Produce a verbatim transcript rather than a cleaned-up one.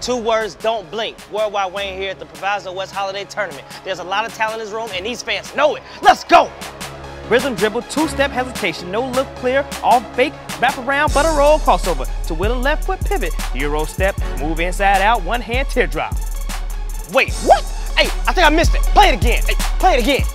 Two words, don't blink. Worldwide Wayne here at the Proviso West Holiday Tournament. There's a lot of talent in this room, and these fans know it. Let's go! Rhythm dribble, two-step hesitation, no look clear, off fake, wrap around, butter roll, crossover. To with a left foot pivot, Euro step, move inside out, one hand teardrop. Wait, what? Hey, I think I missed it. Play it again. Hey, play it again.